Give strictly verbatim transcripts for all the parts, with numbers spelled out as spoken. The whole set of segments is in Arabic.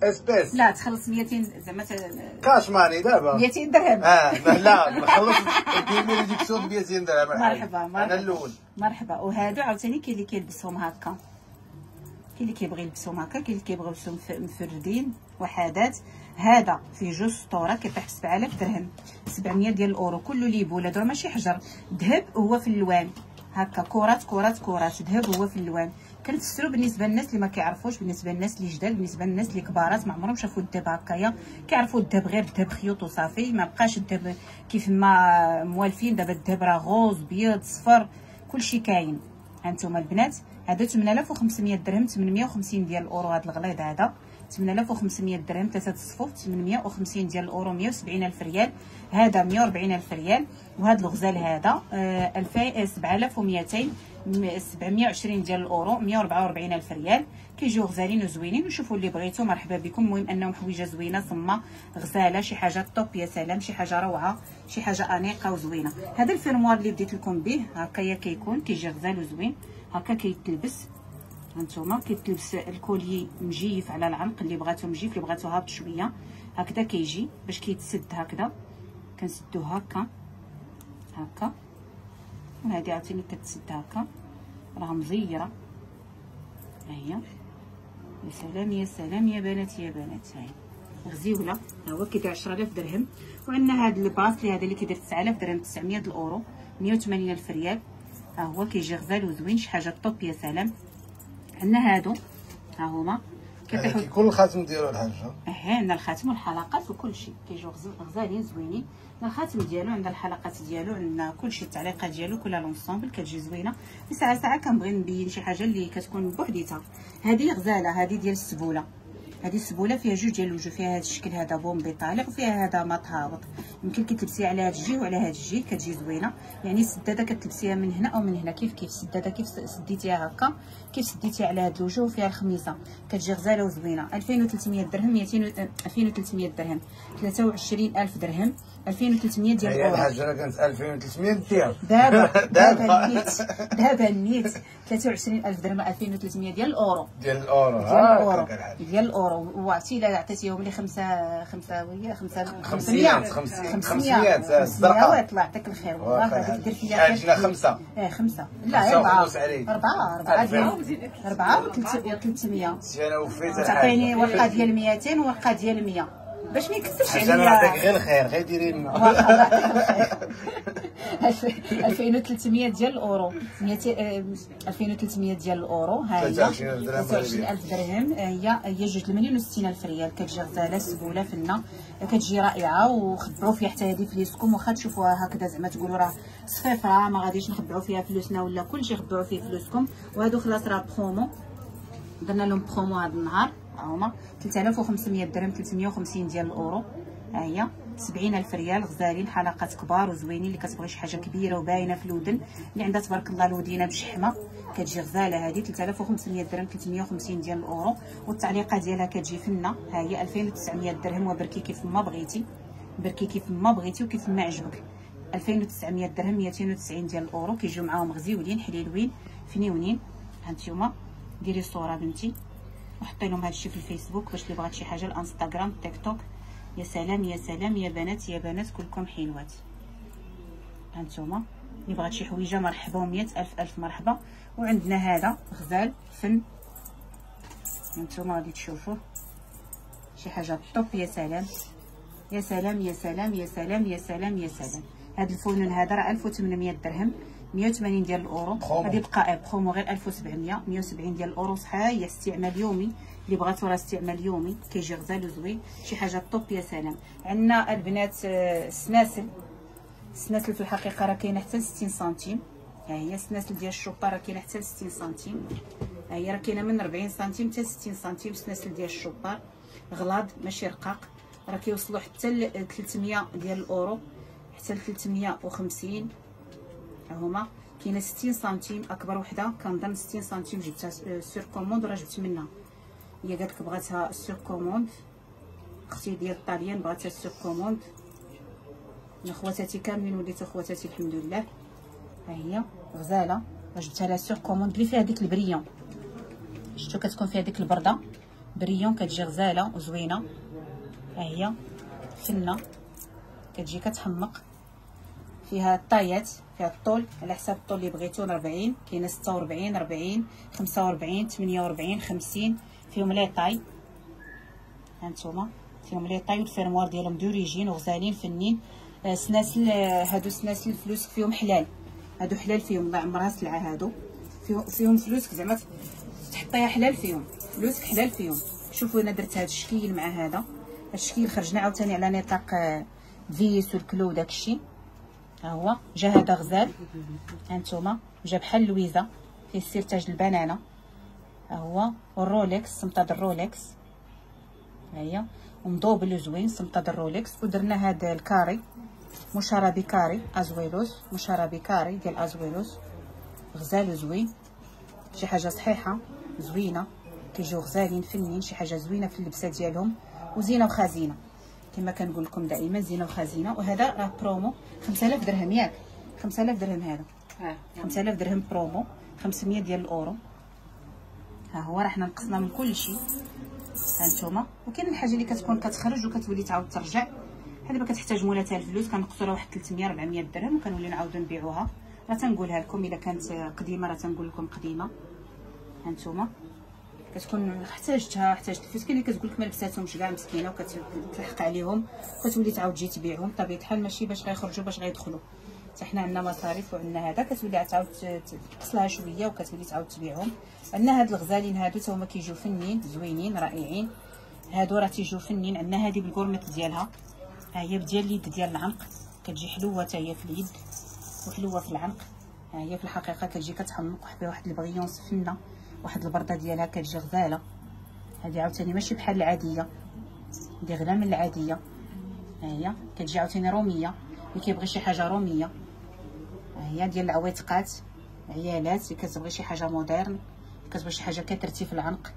اسبيس. لا تخلص ميتين زعما كاش ماني دابا ميتين درهم. اه لا نخلص دير لي ديك السود ب ميتين درهم. مرحبا مرحبا. انا الاول. مرحبا. وهادو عاوتاني كاين اللي كيلبسهم هكا، كاين اللي كيبغي يلبسهم هكا، كاين اللي كيبغيو يلبسهم مفردين وحدات. هذا فيه جوج سطوره كيطيح ب سبعة آلاف درهم، سبعمية ديال الاورو كله ليبول. هادو ماشي حجر، ذهب هو في اللوان هكا، كرات كرات كرات ذهب هو في اللوان. كنفسروا بالنسبه للناس اللي ما كيعرفوش، بالنسبه للناس اللي جداد، بالنسبه للناس اللي كبارات ما عمرهم شافوا الذهب هكايا، كيعرفوا الذهب غير الذهب خيوط وصافي، ما بقاش الذهب كيف ما موالفين. دابا الذهب راه غوز بيض صفر كلشي كاين. هانتوما البنات هذا ثمانية آلاف وخمسمية درهم، ثمنمية وخمسين ديال الاورو. هذا الغليظ هذا ثمانية آلاف وخمسمية درهم، ثلاثه الصفوف ثمنمية وخمسين ديال الاورو، مية وسبعين الف ريال. هذا مية وأربعين الف ريال. وهذا الغزال هذا آه سبعة آلاف ومئتين، سبعمية وعشرين ديال الاورو، مية وأربعة وأربعين الف ريال. كيجيو غزالين وزوينين. وشوفوا اللي بغيتو مرحبا بكم. المهم انهم حويجه زوينه ثم غزاله، شي حاجه طوب يا سلام، شي حاجه روعه، شي حاجه انيقه وزوينه. هذا الفيرموار اللي بديت لكم به هكايا كيكون كيجي غزال وزوين هكا كيتلبس. هانتوما كيتلبس الكولي مجيف على العنق، اللي بغاتو مجيف، اللي بغاتو هابط شويه هكذا كيجي باش كيتسد هكذا. كنسدوه هكا هكا، وهذه عاوتاني كتسد هكا، راه مزيره. ها هي. يا سلام يا سلام يا بنات يا بنات. هاي غزيوله، ها هو كيدير عشرة آلاف درهم. وعندنا هذا الباسلي هذا اللي كيدير تسعة آلاف درهم، تسعمية د الاورو، مية وثمانين الف ريال. ها هو كيجي غزال وزوين، شي حاجه طوب يا سلام. عندنا هادو ها هما كيطيحوا كل الخاتم ديالو الحاجه. اه عندنا الخاتم والحلقات وكلشي كيجيو غزالين زوينين. عندنا الخاتم ديالو، عندنا الحلقات ديالو، عندنا كلشي، التعليقات ديالو كلها لونسومبل كتجي زوينه. ساعه ساعه كنبغي نبين شي حاجه اللي كتكون بوحديتها. هذه غزاله، هذه ديال السبوله. هذه السبوله فيها جوج ديال الوجه، فيها هذا الشكل هذا بومبي طالع، وفيها هذا ماط هابط. يمكن كتلبسيها على هذا الجهه وعلى هذا الجهه كتجي زوينه. يعني السداده كتلبسيها من هنا او من هنا، كيف كيف السداده كيف سديتيها هكا، كيف سديتيها على هذا الوجه. وفيها الخميصه كتجي غزاله وزوينه. ألفين وثلاثمية درهم، مئتين ألفين وثلاثمية درهم، ثلاثة وعشرين ألف درهم، ألفين وثلاثمية ديال الاورو. هي الحاجه كانت ألفين وثلاثمية ديال دابا دابا النيت، دابا النيت ثلاثة وعشرين ألف درهم، ألفين وثلاثمية ديال الاورو. ديال الاورو ديال الاورو ديال الاورو. وعرفتي الا عطيتيهم لي خمسه خمسه وهي خمسه خمسمية خمسمية الزرقاء ويطلع يعطيك الخير. والله غادي دير فيا عندنا خمسه. اه خمسه لا أربعة أربعة أربعة ديال أربعة وثلاثمية. انا وفيت تعطيني ورقه ديال مئتين وورقه ديال مية باش ما يكثرش عليا. انا نعطيك غير الخير، غير ديري لنا. الله يعطيك الخير. ألفين وثلاثمية ديال الاورو، ألفين وثلاثمية ديال الاورو. ها هي ثلاثة وعشرين ألف درهم. هي هي جوج المليون وستين ألف ريال. كتجي غزاله سبوله فنه، كتجي رائعه. وخبعوا فيها حتى هذه فلوسكم، واخا تشوفوها هكذا زعما تقولوا راه صفيفره ما غاديش نخبعوا فيها فلوسنا ولا كلشي، خبعوا فيه فلوسكم. وهادو خلاص راه برومو، درنا لهم برومو هذا النهار. هما ثلاثة آلاف وخمسمية درهم، ثلاثمية وخمسين ديال الاورو. ها هي سبعين ألف ريال. غزالين، حلقات كبار وزوينين. اللي كتبغي شي حاجه كبيره وباينه في الودن، اللي عندها تبارك الله الودينه بشحمه، كتجي غزاله هذه ثلاثة آلاف وخمسمية درهم، ثلاثمية وخمسين ديال الاورو. والتعليقه ديالها كتجي فنه. ها هي ألفين وتسعمية درهم. وبركي كيف ما بغيتي، بركي كيف ما بغيتي وكيف ما عجبك. ألفين وتسعمية درهم، مئتين وتسعين ديال الاورو. كيجيو معاهم غزيولين حليلوين فنيونين. هانتوما ديري صوره بنتي وحطي لهم هادشي في الفيسبوك باش اللي بغات شي حاجه، الانستغرام، تيك توك. يا سلام يا سلام يا بنات يا بنات كلكم حلوات. هانتوما اللي بغات شي حويجه مرحبا، ومية الف الف مرحبا. وعندنا هذا غزال فن، هانتوما غادي تشوفوه شي حاجه طوب. يا سلام يا سلام يا سلام يا سلام يا سلام يا سلام. هذا الفنون هذا راه ألف وثمنمية درهم، مية وثمانين ديال الاورو. غادي يبقى برومو غير ألف وسبعمية، مية وسبعين ديال الاورو. صحيح استعمال يومي، اللي بغاتو راه استعمال يومي. كيجي غزال وزوين، شي حاجه طوب يا سلام. عندنا البنات السناسل، السناسل في الحقيقه راه كاينه حتى ستين سنتيم. ها هي السناسل ديال الشوبار راه كاينه حتى ستين سنتيم. ها هي راه كاينه من أربعين سنتيم حتى ستين سنتيم. السناسل ديال الشوبار غلاض ماشي رقاق، راه كيوصلوا حتى ل ثلاثمية ديال الاورو، حتى ل ثلاثمية وخمسين. ها هما كاينه ستين سنتيم اكبر وحده، كنظن ستين سنتيم جبتها سور كوموند وراه جبت منها. هي قالت لك بغاتها سور كوموند، اختي ديال الطاليان بغاتها سور كوموند. انا خواتاتي كاملين وليت خواتاتي الحمد لله. ها هي غزاله جبتها لها سور كوموند اللي فيها ديك البريون، شفتو كتكون فيها ديك البرده بريون، كتجي غزاله وزوينه. ها هي فنه كتجي كتحمق، فيها الطايات، فيها الطول على حساب الطول اللي بغيتو. أربعين كاينه، ستة وأربعين، أربعين، خمسة وأربعين، ثمانية وأربعين، خمسين. فيهم لي طاي، هانتوما فيهم لي طاي والفيرموار ديالهم دوريجين وغزالين فنين. آه سناسل، آه هادو سناسل الفلوس فيهم حلال، هادو حلال فيهم، الله عمرها سلعه. هادو فيهم فيهم فلوسك زعما تحطيها حلال فيهم، فلوسك حلال فيهم. شوفوا انا درت هاد الشكل مع هذا، هاد الشكل خرجنا عاوتاني على نطاق آه فيس والكلو وداكشي. ها هو جا هذا غزال، هانتوما جا بحال لويزا، فيه السيرتاج البنانه. ها هو والرولكس، صمطاد الرولكس، ها هي ومضوبل وزوين صمطاد الرولكس. ودرنا هذا الكاري مشاره بكاري ازويلوس، مشاره بكاري ديال ازويلوس، غزال وزوين، شي حاجه صحيحه زوينه، كيجيو غزالين فنين، شي حاجه زوينه في اللبسه ديالهم وزينه وخزينه كما كنقول لكم دائما، زينه وخزينه. وهذا راه برومو خمسة آلاف درهم ياك، خمسة آلاف درهم هذا، خمسة آلاف درهم برومو، خمسمية ديال الاورو. ها هو راه حنا نقصنا من كل شيء، هانتوما. وكاين الحاجه اللي كتكون كتخرج وكتولي تعاود ترجع، بحال دابا كتحتاج مولاتها الفلوس، كنقصوا لها واحد ثلاثمية أربعمية درهم وكنوليو نعاودو نبيعوها. راه تنقولها لكم الا كانت قديمه، راه تنقول لكم قديمه. هانتوما كتكون احتاجتها، احتاجت الفلوس. كاين اللي كتقول لك ما لبساتهمش كاع مسكينه وكتلحق عليهم وكتولي تعاود تجي تبيعهم. بطبيعه الحال ماشي باش غيخرجوا باش غيدخلوا، حتى حنا عندنا مصاريف وعندنا هذا، كتولي تعاود تقص لها شويه وكتولي تعاود تبيعهم. عندنا هاد الغزالين هادو تا هما كيجيو فنين زوينين رائعين. هادو راه تيجيو فنين. عندنا هادي بالكورميط ديالها، ها هي ديال اليد ديال العنق، كتجي حلوه حتى هي في اليد وحلوه في العنق. ها هي في الحقيقه كتجي كتحمق وحبي واحد البغيونس فنه، واحد البرده ديالها كتجي غزاله. هذه عاوتاني ماشي بحال العاديه، دي غلا من العاديه. ها هي كتجي عاوتاني روميه، اللي كيبغي شي حاجه روميه. ها هي ديال العواتقات، عيالات اللي كتبغي شي حاجه مودرن، كتبغي شي حاجه كترتي في العنق.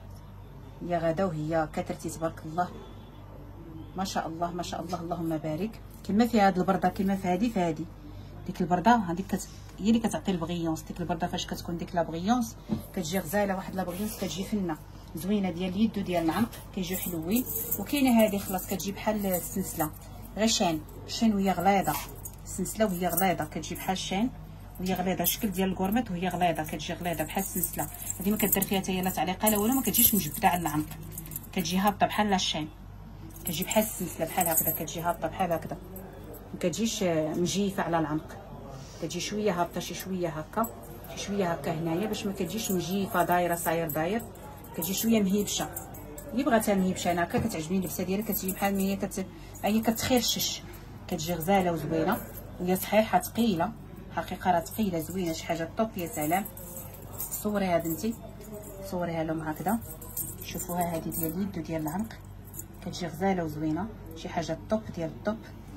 هي غدا وهي كترتي تبارك الله، ما شاء الله ما شاء الله اللهم بارك. كما في هاد البرده كما في هادي، في هادي ديك البرده هذيك كت... هي اللي كتعطي البغيونس. ديك البرده فاش كتكون ديك لابغيونس كتجي غزاله، واحد لابغيونس كتجي فنه زوينه ديال اليد وديال العنق، كيجيو حلوين. وكاينه هذه خلاص كتجي بحال السلسله، غير شان شان وهي غليظه، السلسله وهي غليظه كتجي بحال الشان وهي غليظه، الشكل ديال الكورميط وهي غليظه كتجي غليظه بحال السلسله. هذه ما كدير فيها حتى هي لا تعليقه لا والو، ما كتجيش مجبده على العنق، كتجي هابطه بحال الشان، كتجي بحال السلسله بحال هكذا، كتجي هابطه بحال هكذا، ما كتجيش مجيفه على العنق، كتجي شويه هابطه شي شويه هكا شي شويه هكا هنايا باش ما كتجيش مجيفه دايره صاير داير، كتجي شويه مهيبشه. اللي بغاتها مهيبشه انا هكا كتعجبني اللبسه ديالها، كتجي بحال ما هي كت هي كتخيرشش، كتجي غزاله وزوينه وهي صحيحه ثقيله، حقيقه راه ثقيله زوينه شي حاجه طوب. يا سلام، صوريها بنتي، صوريها لهم هكذا، شوفوها هذه ديال اليد وديال العنق، كتجي غزاله وزوينه شي حاجه طوب ديال الطوب،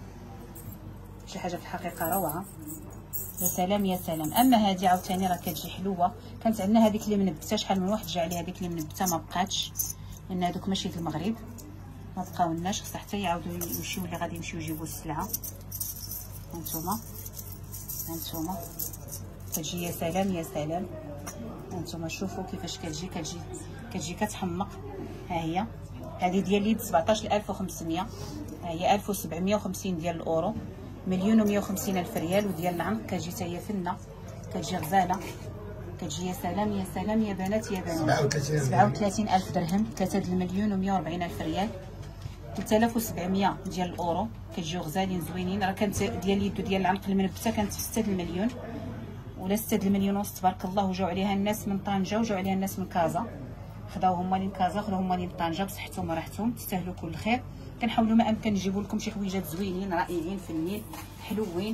شي حاجه في الحقيقه روعه. يا سلام يا سلام. اما هذه عاوتاني راه كتجي حلوه. كانت عندنا هذيك اللي منبته، شحال من واحد جا عليها هذيك اللي منبته ما بقاتش، لان هذوك ماشي د المغرب ما بقاولناش، خص حتى يعاودوا يمشيو اللي غادي يمشيو يجيبوا السلعه. هانتوما هانتوما كتجي يا سلام يا سلام. هانتوما شوفوا كيفاش كتجي كتجي كتجي كتحمق. ها هي هذه ديال اليد سبعطاش ألف وخمسمية، ها هي ألف وسبعمية وخمسين ديال الاورو، مليون ومية وخمسين الف ريال. وديال العنق كتجي حتى هي فنه، كتجي غزاله، كتجي يا سلام يا سلام يا بنات يا بنات. سبعة وثلاثين ألف درهم، ثلاثة المليون ومية وأربعين ألف ريال، ثلاثة آلاف وسبعمية ديال الاورو، كتجيو غزالين زوينين. راه كانت ديال اليد وديال العنق المنبته كانت في ستة المليون ولا ستة المليون ونص تبارك الله. وجاو عليها الناس من طنجه وجاو عليها الناس من كازا، خداو هما اللي من كازا خداو هما اللي من طنجه، بصحتهم وراحتهم، تستاهلوا كل خير. كنحاولوا ما امكن نجيبوا لكم شي حويجات زوينين رائعين فنين حلوين.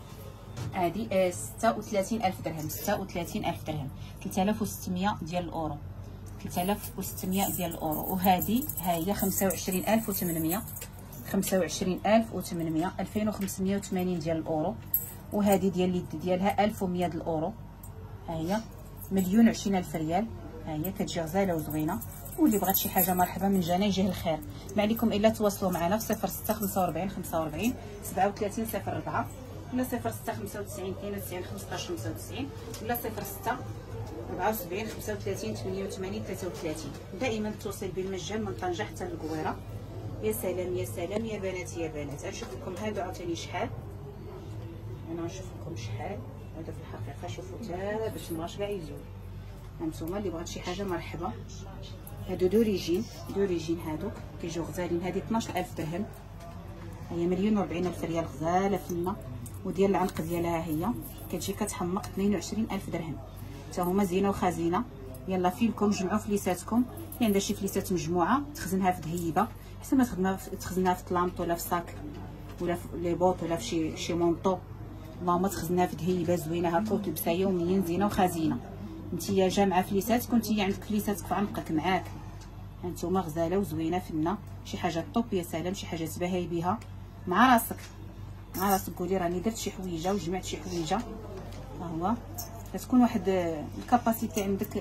هذه ستة وثلاثين ألف درهم، ستة وثلاثين ألف درهم، ثلاثة آلاف وستمية ديال الاورو، ثلاثة آلاف وستمية ديال الاورو. وهذه ها هي خمسة وعشرين ألف وثمانمية، خمسة وعشرين ألف وثمانمية، ألفين وخمسمية وثمانين ديال الاورو. وهذه ديال اليد ديالها ألف ومية ديال الاورو، ها هي مليون وعشرين ألف ريال. ها هي كتجي غزاله وزوينه. واللي بغات شي حاجه مرحبا من جانا يجيه الخير. ما عليكم الا تواصلوا معنا في صفر ستة خمسة وأربعين خمسة وأربعين سبعة وثلاثين صفر أربعة، ولا صفر ستة خمسة وتسعين اثنين وتسعين خمسطاش خمسة وتسعين، ولا صفر ستة أربعة وسبعين خمسة وثلاثين ثمانية وثمانين ثلاثة وثلاثين. دائما التوصيل بالمجان من طنجة حتى للقويره. يا سلام يا سلام يا بنات يا بنات. غنشوف لكم هادو عاوتاني شحال، انا غنشوف لكم شحال هذا في الحقيقه. شوفوا تا باش مبغاش كاع يزول. هانتوما اللي بغات شي حاجه مرحبا. هادو دوريجين دوريجين هادوك كيجيو غزالين. هادي اثناش ألف درهم، هي مليون وربعين ألف ريال غزاله فينا. وديال العنق ديالها هي كتجي كتحمق اثنين وعشرين ألف درهم، حتى هما زينه وخزينه. يلا فيلكم جمعوا فليساتكم. اللي عندها شي فليسات مجموعه تخزنها في ذهيبه احسن ما تخدمها تخزنها في طلامط ولا في صاك ولا في لي بوط ولا في شي شي مونطو. اللهم تخزنها في ذهيبه زوينه هكا وتلبسها يوميا زينه وخزينه. نتيا جامعه فليساتك ونتيا عندك فليساتك في عنقك معاك. هانتوما غزاله وزوينه فينا. شي حاجه طوب يا سلام. شي حاجه تباهي بها مع راسك مع راسك قولي راني درت شي حويجه وجمعت شي حويجه. ها هو كتكون واحد الكاباسيتي عندك،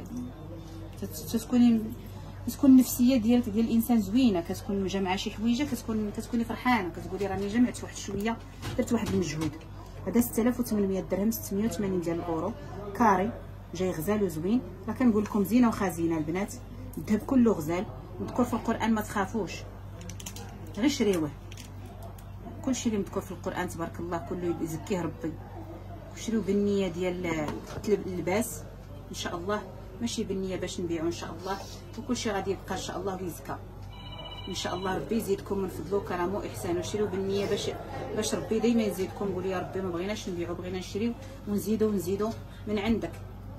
تتكوني تكون النفسيه ديالك ديال الانسان زوينه. كتكون مجمعه شي حويجه كتكون كتكوني فرحانه، كتقولي راني جمعت واحد شويه درت واحد المجهود. هذا ستة آلاف وثمنمية درهم ستمية وثمانين ديال الاورو كاري جاي غزال وزوين. راه كنقول لكم زينه وخزينه البنات. الذهب كله غزال. مذكور في القران ما تخافوش غير شريوه. كلشي اللي مذكور في القران تبارك الله كله يزكيه ربي. شريو بالنيه ديال اللباس ان شاء الله، ماشي بالنيه باش نبيعو ان شاء الله. وكلشي غادي يبقى ان شاء الله ويزكى ان شاء الله. ربي يزيدكم من فضلو وكرمه واحسانه. شريو بالنيه باش باش ربي ديما يزيدكم. قولوا يا ربي ما بغيناش نبيعو بغينا نشريو ونزيدو ونزيدو من عندك.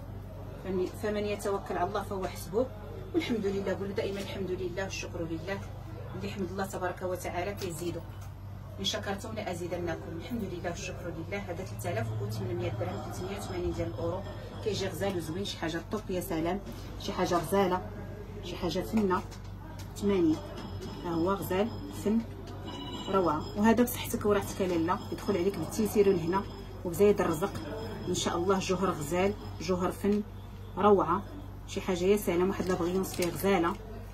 فمن يتوكل على الله فهو حسبه. والحمد لله. قولوا دائما الحمد لله والشكر لله. اللي يحمد الله تبارك وتعالى كيزيدو. إن شكرتم لأزيدنكم. الحمد لله والشكر لله. هذا ثلاثة آلاف وثمنمية درهم ثلاثمية وثمانين ديال الأورو كيجي غزال وزوين. شي حاجة طوب يا سلام. شي حاجة غزالة شي حاجة فنة ثمانين. ها هو غزال فن روعة. وهذا بصحتك وراحتك لاله. يدخل عليك بالتيسير هنا وبزايد الرزق إن شاء الله. جوهر غزال جوهر فن روعة. شي حاجة يا سلام. واحد لا بغي ينص فيه غزالة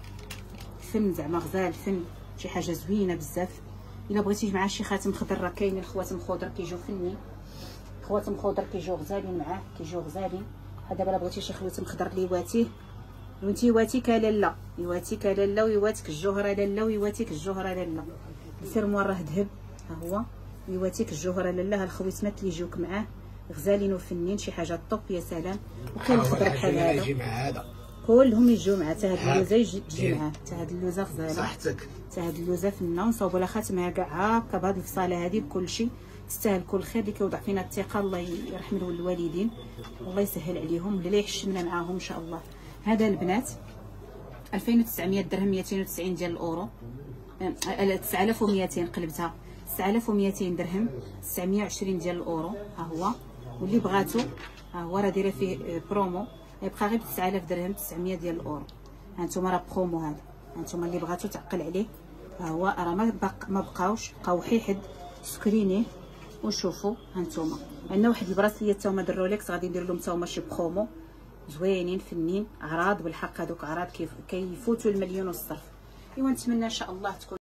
فن زعما غزال فن. شي حاجة زوينة بزاف. الا بغيتي معاه شي خاتم خضر راه كاينين الخواتم خضر كيجيو فني. خواتم خضر كيجيو غزالين معاه كيجيو غزالين. هذا الا بغيتي شي خواتم خضر اللي يواتيه وانتي يواتيك لاله يواتيك لاله ويواتيك الجوهره لاله ويواتيك الجوهره لاله. الفيرموار راه ذهب ها هو يواتيك الجوهره لاله. ها الخويتمات اللي يجيوك معاه غزالين وفنين. شي حاجه طوب يا سلام. وكاين الخضر بحال هذا كلهم يجيو معاه. حتى هاد اللوزه يجي معاه. حتى هاد اللوزه غزاله صحتك. حتى هاد اللوزه فنه. ونصاوبوا لها خاتمها كاع هكا بهاد الفصاله هادي بكلشي. تستاهل كل خير. اللي كيوضع فينا الثقه الله يرحم الوالدين والله يسهل عليهم. اللي يحشمنا معاهم ان شاء الله. هذا البنات ألفين وتسعمية درهم مئتين وتسعين ديال الاورو. تسعة آلاف ومئتين قلبتها تسعة آلاف ومئتين درهم تسعمية وعشرين ديال الاورو. ها هو. واللي بغاتو ها هو راه دايره فيه برومو يبقى غير ب تسعة آلاف درهم تسعمية ديال الاورو. هانتوما راه برومو هذا. هانتوما اللي بغاتو تعقل عليه ها هو راه ما بق ما بقاوش بقاو حيحد. سكرينيه وشوفوا. هانتوما عندنا واحد البراسليات تا هما د الرولكس غادي ندير لهم تا هما شي برومو زوينين فنين. عراض بالحق هذوك عراض كيف كيفوتوا المليون والصرف. ايوا نتمنى ان شاء الله تكون